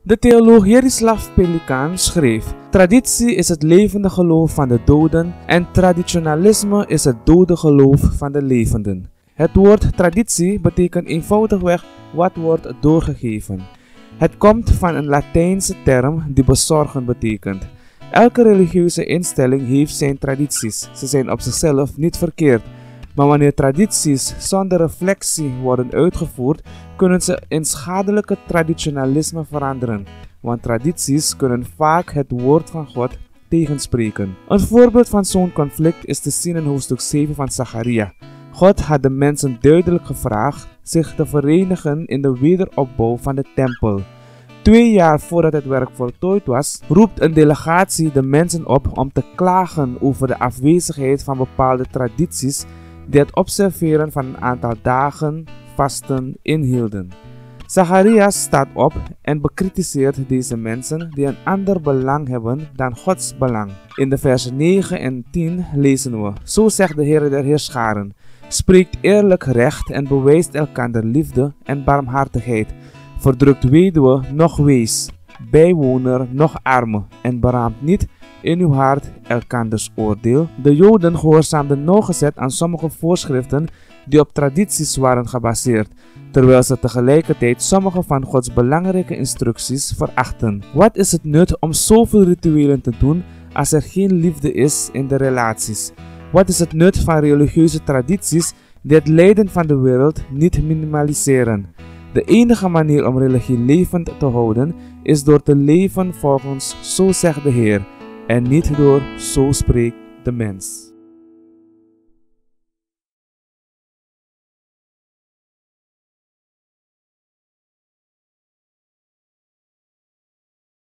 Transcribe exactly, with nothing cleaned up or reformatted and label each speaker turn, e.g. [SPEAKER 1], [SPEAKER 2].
[SPEAKER 1] De theoloog Jerislav Pelikan schreef: traditie is het levende geloof van de doden en traditionalisme is het dode geloof van de levenden. Het woord traditie betekent eenvoudigweg wat wordt doorgegeven. Het komt van een Latijnse term die bezorgen betekent. Elke religieuze instelling heeft zijn tradities. Ze zijn op zichzelf niet verkeerd. Maar wanneer tradities zonder reflectie worden uitgevoerd, kunnen ze in schadelijke traditionalisme veranderen. Want tradities kunnen vaak het woord van God tegenspreken. Een voorbeeld van zo'n conflict is te zien in hoofdstuk zeven van Zacharia. God had de mensen duidelijk gevraagd zich te verenigen in de wederopbouw van de tempel. Twee jaar voordat het werk voltooid was, roept een delegatie de mensen op om te klagen over de afwezigheid van bepaalde tradities die het observeren van een aantal dagen vasten inhielden. Zacharias staat op en bekritiseert deze mensen die een ander belang hebben dan Gods belang. In de versen negen en tien lezen we: Zo zegt de Heer der Heerscharen, spreekt eerlijk recht en bewijst elkander liefde en barmhartigheid. Verdrukt weduwe noch wees, bijwoner noch arme, en beraamt niet in uw hart elkanders oordeel. De Joden gehoorzaamden nauwgezet aan sommige voorschriften die op tradities waren gebaseerd, terwijl ze tegelijkertijd sommige van Gods belangrijke instructies verachten. Wat is het nut om zoveel rituelen te doen als er geen liefde is in de relaties? Wat is het nut van religieuze tradities die het lijden van de wereld niet minimaliseren? De enige manier om religie levend te houden is door te leven volgens zo zegt de Heer en niet door zo spreekt de mens.